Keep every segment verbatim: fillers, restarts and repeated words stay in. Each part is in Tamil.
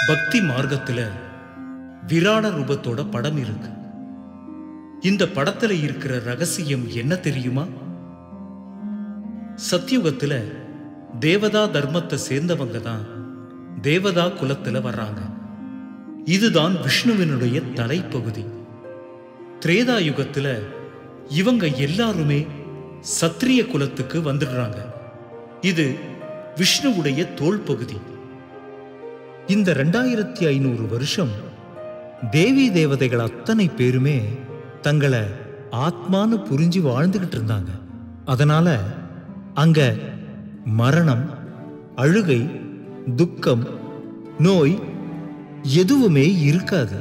பக்தி மார்க்கத்துல விராட ரூபத்தோட படம் இருக்கு. இந்த படத்துல இருக்கிற ரகசியம் என்ன தெரியுமா? சத்யுகத்துல தேவதா தர்மத்தை சேர்ந்தவங்க தான் தேவதா குலத்துல வர்றாங்க. இதுதான் விஷ்ணுவினுடைய தலைப்பகுதி. திரேதா யுகத்துல இவங்க எல்லாருமே சத்திரிய குலத்துக்கு வந்துடுறாங்க. இது விஷ்ணுவுடைய தோள் பகுதி. இந்த ரெண்டாயிரத்தி ஐநூறு வருஷம் தேவி தேவதைகள் அத்தனை பேருமே தங்களை ஆத்மானு புரிஞ்சு வாழ்ந்துகிட்டு இருந்தாங்க. அதனால அங்க மரணம், அழுகை, துக்கம், நோய் எதுவுமே இருக்காது.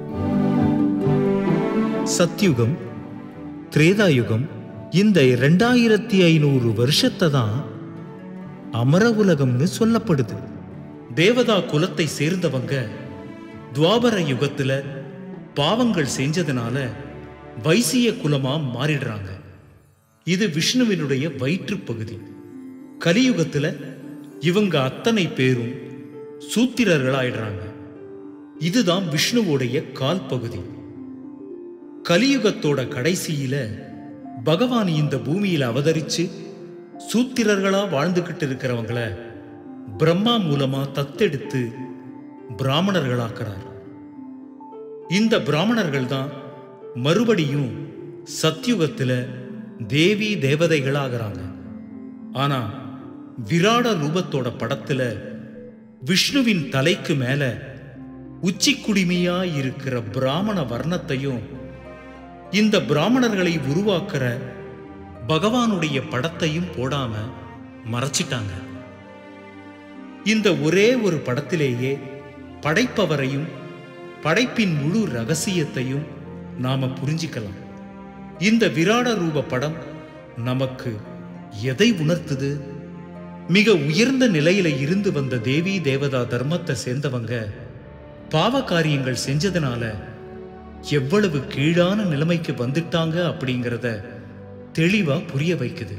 சத்யுகம், திரேதாயுகம் இந்த ரெண்டாயிரத்தி ஐநூறு வருஷத்தை தான் அமர உலகம்னு சொல்லப்படுது. தேவதா குலத்தை சேர்ந்தவங்க துவாபர யுகத்துல பாவங்கள் செஞ்சதுனால வைசிய குலமா மாறிடுறாங்க. இது விஷ்ணுவினுடைய வயிற்று பகுதி. கலியுகத்துல இவங்க அத்தனை பேரும் சூத்திரர்களாயிடுறாங்க. இதுதான் விஷ்ணுவோடைய கால் பகுதி. கலியுகத்தோட கடைசியில பகவான் இந்த பூமியில அவதரிச்சு சூத்திரர்களா வாழ்ந்துகிட்டு இருக்கிறவங்கள பிரம்மா மூலமா தத்தெடுத்து பிராமணர்களாக்குறார். இந்த பிராமணர்கள் தான் மறுபடியும் சத்யுகத்துல தேவி தேவதைகளாகிறாங்க. ஆனா விராட ரூபத்தோட படத்துல விஷ்ணுவின் தலைக்கு மேல உச்சி குடிமையா இருக்கிற பிராமண வர்ணத்தையும் இந்த பிராமணர்களை உருவாக்குற பகவானுடைய படத்தையும் போடாம மறைச்சிட்டாங்க. இந்த ஒரே ஒரு படத்திலேயே படைப்பவரையும் படைப்பின் முழு ரகசியத்தையும் நாம புரிஞ்சிக்கலாம். இந்த விராட ரூப படம் நமக்கு எதை உணர்த்துது? மிக உயர்ந்த நிலையில இருந்து வந்த தேவி தேவதா தர்மத்தை சேர்ந்தவங்க பாவ காரியங்கள் செஞ்சதுனால எவ்வளவு கீழான நிலைமைக்கு வந்துட்டாங்க அப்படிங்கிறத தெளிவா புரிய வைக்குது.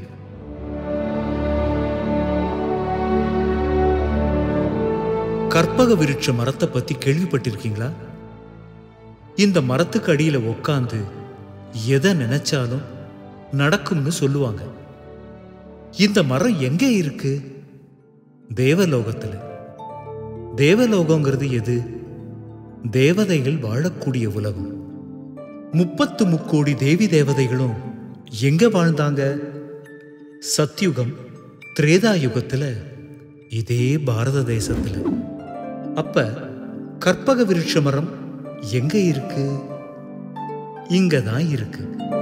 கற்பக விருட்ச மரத்தை பத்தி கேள்விப்பட்டிருக்கீங்களா? இந்த மரத்துக்கு அடியில உட்கார்ந்து எதை நினைச்சாலும் நடக்கும்னு சொல்லுவாங்க. இந்த மரம் எங்க இருக்கு? தேவலோகத்துல. தேவலோகங்கிறது எது? தேவதைகள் வாழக்கூடிய உலகம். முப்பத்து முக்கோடி தேவி தேவதைகளும் எங்க வாழ்ந்தாங்க? சத்யுகம், திரேதா யுகத்துல இதே பாரத தேசத்துல. அப்ப கற்பக விருட்ச மரம் எங்க இருக்கு? இங்கதான் இருக்கு.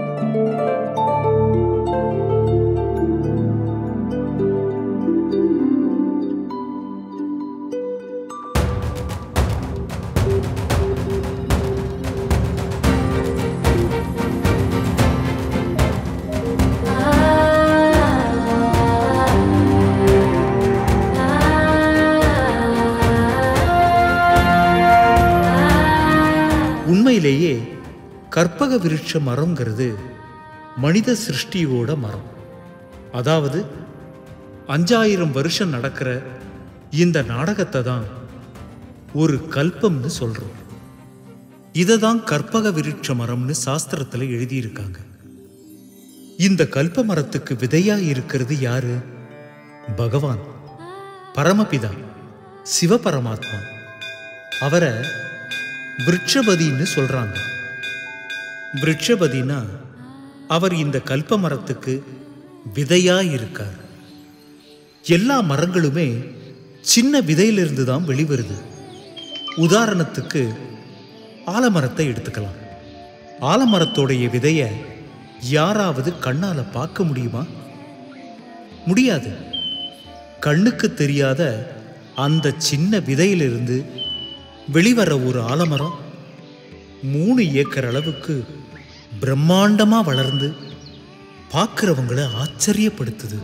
உண்மையிலேயே கற்பக விருட்ச மரம்ங்கிறது மனித சிருஷ்டியோட மரம். அதாவது அஞ்சாயிரம் வருஷம் நடக்கிற இந்த நாடகத்தை தான் ஒரு கல்பம்னு சொல்றோம். இதை தான் கற்பக விருட்ச மரம்னு சாஸ்திரத்துல எழுதியிருக்காங்க. இந்த கல்ப மரத்துக்கு விதையா இருக்கிறது யாரு? பகவான், பரமபிதா, சிவபரமாத்மா. அவரை விருட்சபதின்னு சொல்றாங்க. விருட்சபதினா அவர் இந்த கல்ப மரத்துக்கு விதையா இருக்கார். எல்லா மரங்களுமே சின்ன விதையிலிருந்து தான் வெளிவருது. உதாரணத்துக்கு ஆலமரத்தை எடுத்துக்கலாம். ஆலமரத்தோடைய விதைய யாராவது கண்ணால பார்க்க முடியுமா? முடியாது. கண்ணுக்கு தெரியாத அந்த சின்ன விதையிலிருந்து வெளிவர ஒரு ஆலமரம் மூணு ஏக்கர் அளவுக்கு பிரம்மாண்டமா வளர்ந்து பார்க்கிறவங்களை ஆச்சரியப்படுத்துது.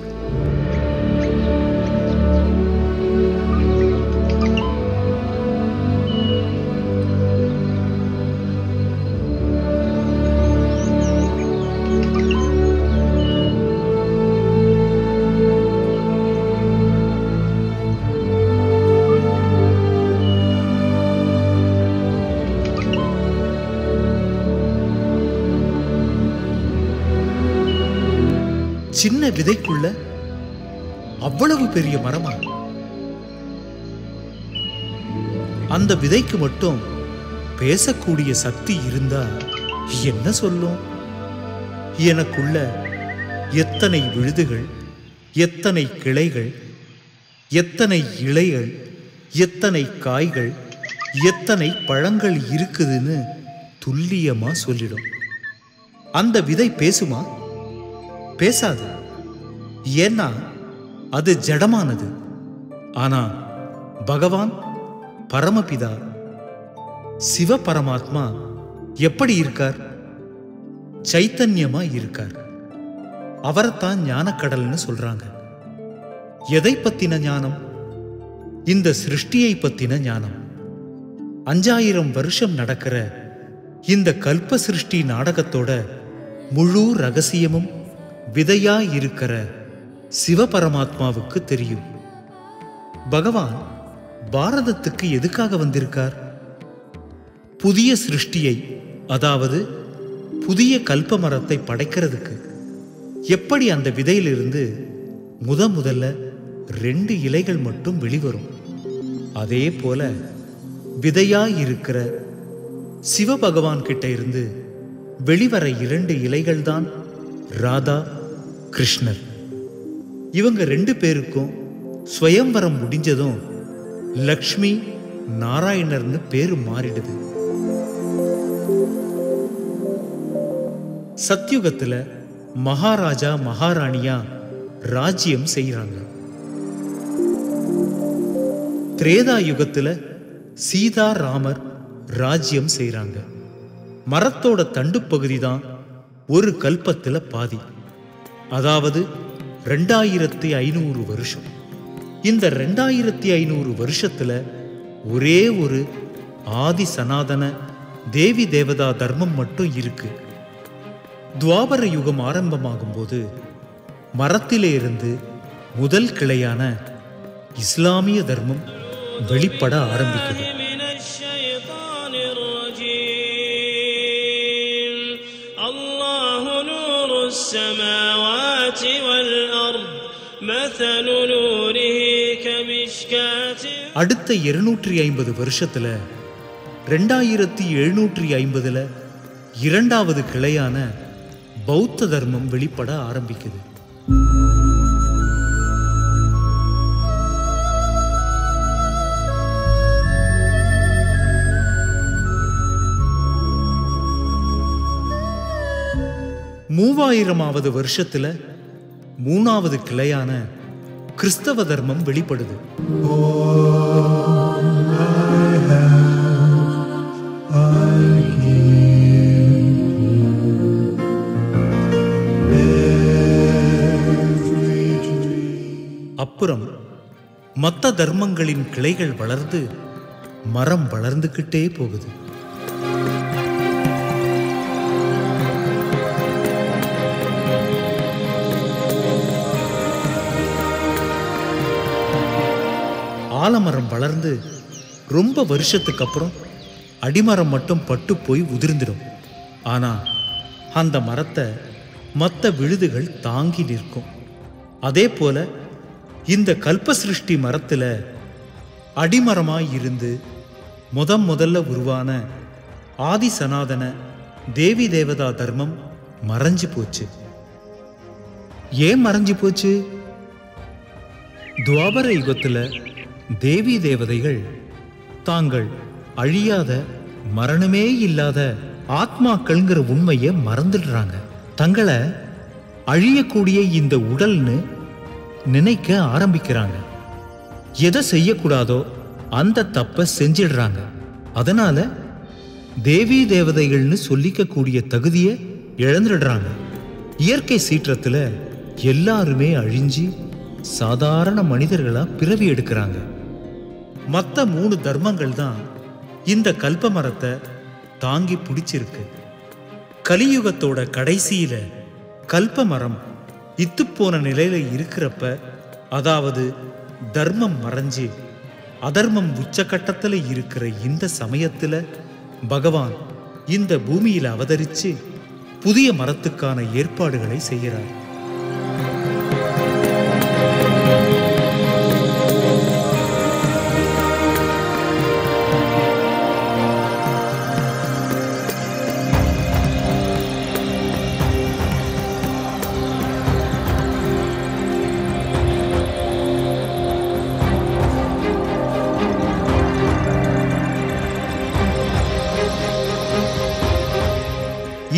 சின்ன விதைக்குள்ள அவ்வளவு பெரிய மரமா? அந்த விதைக்கு மட்டும் பேசக்கூடிய சக்தி இருந்தா என்ன சொல்லும்? எனக்குள்ள எத்தனை விழுதுகள், எத்தனை கிளைகள், எத்தனை இலைகள், எத்தனை காய்கள், எத்தனை பழங்கள் இருக்குதுன்னு துல்லியமா சொல்லிடும். அந்த விதை பேசுமா? பேசாது. ஏன்னா அது ஜடமானது. ஆனா பகவான் பரமபிதா சிவ பரமாத்மா எப்படி இருக்கார்? சைத்தன்யமா இருக்கார். அவரைத்தான் ஞானக்கடல்னு சொல்றாங்க. எதை பத்தின ஞானம்? இந்த சிருஷ்டியை பத்தின ஞானம். அஞ்சாயிரம் வருஷம் நடக்கிற இந்த கல்ப சிருஷ்டி நாடகத்தோட முழு ரகசியமும் விதையா இருக்கிற சிவபரமாத்மாவுக்கு தெரியும். பகவான் பாரதத்துக்கு எதுக்காக வந்திருக்கார்? புதிய சிருஷ்டியை, அதாவது புதிய கல்ப மரத்தை படைக்கிறதுக்கு. எப்படி அந்த விதையிலிருந்து முத முதல்ல ரெண்டு இலைகள் மட்டும் வெளிவரும், அதே போல விதையா இருக்கிற சிவபகவான் கிட்ட இருந்து வெளிவர இரண்டு இலைகள் தான் ராதா, கிருஷ்ணர். இவங்க ரெண்டு பேருக்கும் ஸ்வயம்வரம் முடிஞ்சதும் லக்ஷ்மி நாராயணர்னு பேரு மாறிடுது. சத்யுகத்துல மகாராஜா மகாராணியா ராஜ்யம் செய்யறாங்க. திரேதா யுகத்துல சீதா ராமர் ராஜ்யம் செய்யறாங்க. மரத்தோட தண்டு பகுதி தான் ஒரு கல்பத்துல பாதி, அதாவது ரெண்டாயிரத்தி ஐநூறு வருஷம். இந்த ரெண்டாயிரத்தி ஐநூறு வருஷத்துல ஒரே ஒரு ஆதி சனாதன தேவி தேவதா தர்மம் மட்டும் இருக்கு. துவாபர யுகம் ஆரம்பமாகும் போது மரத்திலே இருந்து முதல் கிளையான இஸ்லாமிய தர்மம் வெளிப்பட ஆரம்பிக்குது. அடுத்த இருநூற்றி ஐம்பது வருஷத்துல ரெண்டாயிரத்தி எழுநூற்றி ஐம்பதுல இரண்டாவது கிளையான பௌத்த தர்மம் வெளிப்பட ஆரம்பிக்குது. மூவாயிரமாவது வருஷத்துல மூணாவது கிளையான கிறிஸ்தவ தர்மம் வெளிப்படுது. அப்புறம் மத்த தர்மங்களின் கிளைகள் வளர்ந்து மரம் வளர்ந்துகிட்டே போகுது. ஆலமரம் வளர்ந்து ரொம்ப வருஷத்துக்கு அப்புறம் அடிமரம் மட்டும் பட்டு போய் உதிர்ந்துடும். ஆனா அந்த மரத்தை மற்ற விழுதுகள் தாங்கி நிற்கும். அதே போல இந்த கல்ப சிருஷ்டி மரத்துல அடிமரமாய் இருந்து முத முதல்ல உருவான ஆதி சனாதன தேவி தேவதா தர்மம் மறைஞ்சு போச்சு. ஏன் மறைஞ்சு போச்சு? துவாபர யுகத்துல தேவி தேவதைகள் தாங்கள் அழியாத, மரணமே இல்லாத ஆத்மாக்கள்ங்கிற உண்மையை மறந்துடுறாங்க. தங்களை அழியக்கூடிய இந்த உடல்னு நினைக்க ஆரம்பிக்கிறாங்க. எதை செய்யக்கூடாதோ அந்த தப்ப செஞ்சிடுறாங்க. அதனால தேவி தேவதைகள்னு சொல்லிக்க கூடிய தகுதியை இழந்துடுறாங்க. இயற்கை சீற்றத்துல எல்லாருமே அழிஞ்சு சாதாரண மனிதர்களா பிறவி எடுக்கிறாங்க. மற்ற மூணு தர்மங்கள் தான் இந்த கல்ப மரத்தை தாங்கி பிடிச்சிருக்கு. கலியுகத்தோட கடைசியில கல்ப மரம் இத்துப்போன நிலையில இருக்கிறப்ப, அதாவது தர்மம் மறைஞ்சு அதர்மம் உச்சகட்டத்துல இருக்கிற இந்த சமயத்துல பகவான் இந்த பூமியில அவதரிச்சு புதிய மரத்துக்கான ஏற்பாடுகளை செய்கிறார்.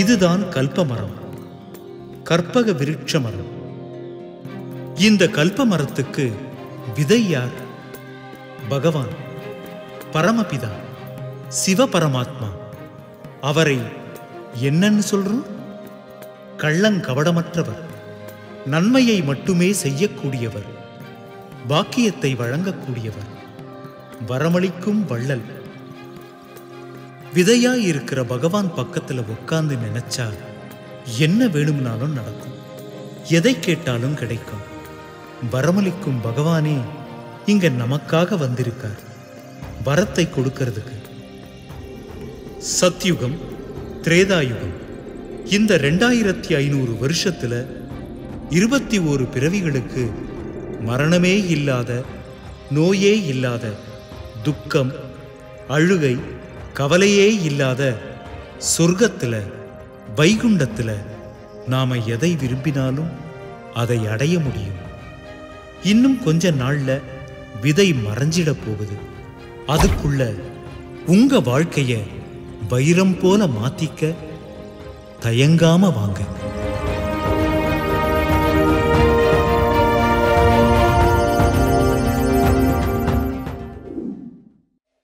இதுதான் கல்பமரம், கற்பக விருட்ச மரம். இந்த கல்ப மரத்துக்கு விதை யார்? பகவான், பரமபிதா, சிவபரமாத்மா. அவரை என்னன்னு சொல்றோம்? கள்ளங்கவடமற்றவர், நன்மையை மட்டுமே செய்யக்கூடியவர், பாக்கியத்தை வழங்கக்கூடியவர், வரமளிக்கும் வள்ளல். விதையாய் இருக்கிற பகவான் பக்கத்துல உட்கார்ந்து நினைச்சா என்ன வேணும்னாலும் நடக்கும், எதை கேட்டாலும் கிடைக்கும். வரமளிக்கும் பகவானே இங்க நமக்காக வந்திருக்கார், வரத்தை கொடுக்கிறதுக்கு. சத்யுகம், திரேதாயுகம், இந்த ரெண்டாயிரத்தி ஐநூறு வருஷத்துல இருபத்தி ஓரு பிறவிகளுக்கு மரணமே இல்லாத, நோயே இல்லாத, துக்கம், அழுகை, கவலையே இல்லாத சொர்க்கத்துல, வைகுண்டத்துல நாம எதை விரும்பினாலும் அதை அடைய முடியும். இன்னும் கொஞ்ச நாள்ல விதை மறைஞ்சிட போகுது. அதுக்குள்ள உங்க வாழ்க்கைய வைரம் போல மாத்திக்க தயங்காம வாங்க.